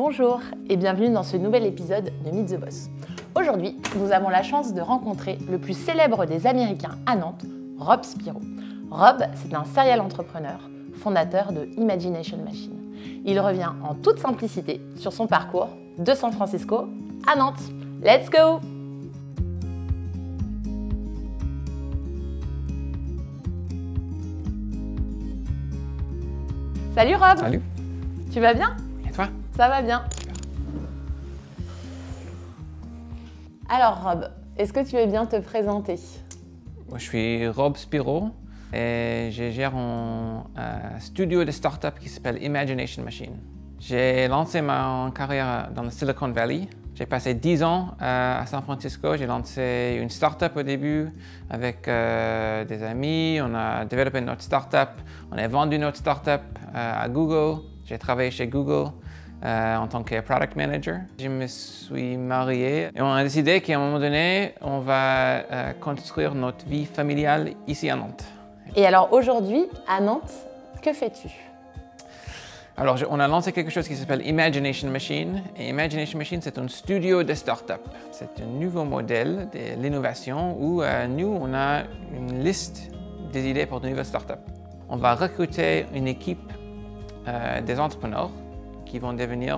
Bonjour et bienvenue dans ce nouvel épisode de Meet the Boss. Aujourd'hui, nous avons la chance de rencontrer le plus célèbre des Américains à Nantes, Rob Spiro. Rob, c'est un serial entrepreneur, fondateur de Imagination Machine. Il revient en toute simplicité sur son parcours de San Francisco à Nantes. Let's go! Salut Rob! Salut! Tu vas bien? Et toi? Ça va bien. Alors Rob, est-ce que tu veux bien te présenter? Moi, je suis Rob Spiro et je gère un studio de start-up qui s'appelle Imagination Machine. J'ai lancé ma carrière dans le Silicon Valley. J'ai passé 10 ans à San Francisco. J'ai lancé une start-up au début avec des amis. On a développé notre start-up. On a vendu notre start-up à Google. J'ai travaillé chez Google en tant que product manager. Je me suis marié et on a décidé qu'à un moment donné, on va construire notre vie familiale ici à Nantes. Et alors aujourd'hui, à Nantes, que fais-tu? Alors, on a lancé quelque chose qui s'appelle Imagination Machine. Et Imagination Machine, c'est un studio de start-up. C'est un nouveau modèle de l'innovation où nous, on a une liste des idées pour de nouvelles start-up. On va recruter une équipe des entrepreneurs qui vont devenir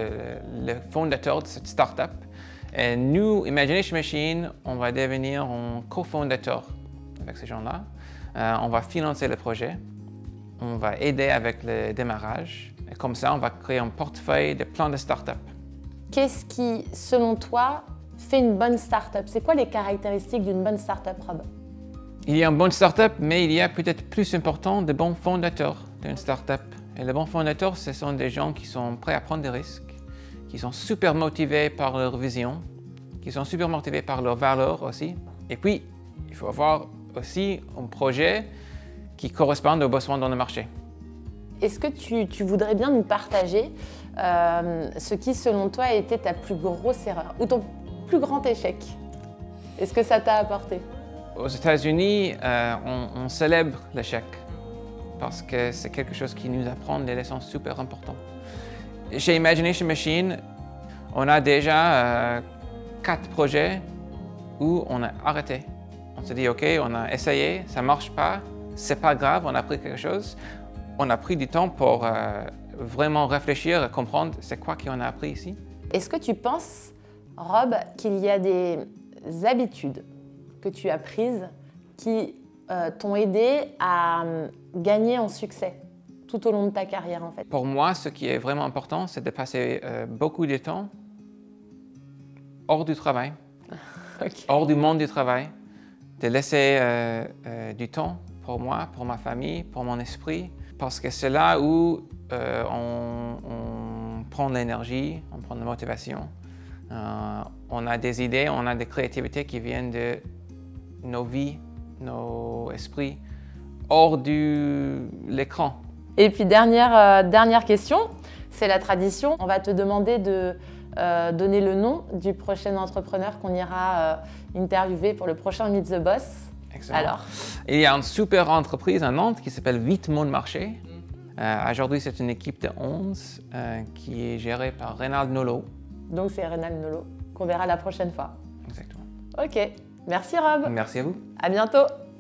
le fondateur de cette start-up. Et nous, Imagination Machine, on va devenir un cofondateur avec ces gens-là. On va financer le projet. On va aider avec le démarrage. Et comme ça, on va créer un portefeuille de plans de start-up. Qu'est-ce qui, selon toi, fait une bonne start-up? C'est quoi les caractéristiques d'une bonne start-up, Rob? Il y a une bonne start-up, mais il y a peut-être plus important de bons fondateurs d'une start-up. Et les bons fondateurs, ce sont des gens qui sont prêts à prendre des risques, qui sont super motivés par leur vision, qui sont super motivés par leurs valeurs aussi. Et puis, il faut avoir aussi un projet qui correspondent aux besoins dans le marché. Est-ce que tu voudrais bien nous partager ce qui, selon toi, a été ta plus grosse erreur ou ton plus grand échec? Est-ce que ça t'a apporté? Aux États-Unis, on célèbre l'échec parce que c'est quelque chose qui nous apprend des leçons super importantes. Chez Imagination Machine, on a déjà 4 projets où on a arrêté. On s'est dit, OK, on a essayé, ça ne marche pas. C'est pas grave, on a appris quelque chose. On a pris du temps pour vraiment réfléchir et comprendre c'est quoi qu'on a appris ici. Est-ce que tu penses, Rob, qu'il y a des habitudes que tu as prises qui t'ont aidé à gagner en succès tout au long de ta carrière en fait? Pour moi, ce qui est vraiment important, c'est de passer beaucoup de temps hors du travail, Okay. hors du monde du travail, de laisser du temps pour moi, pour ma famille, pour mon esprit, parce que c'est là où on prend de l'énergie, on prend de la motivation, on a des idées, on a des créativités qui viennent de nos vies, nos esprits, hors de l'écran. Et puis dernière question, c'est la tradition. On va te demander de donner le nom du prochain entrepreneur qu'on ira interviewer pour le prochain Meet the Boss. Excellent. Alors, il y a une super entreprise à Nantes qui s'appelle Vite Mon Marché. Aujourd'hui, c'est une équipe de 11 qui est gérée par Reynald Nolot. donc c'est Reynald Nolot qu'on verra la prochaine fois. Exactement. Ok, merci Rob. Merci à vous. À bientôt.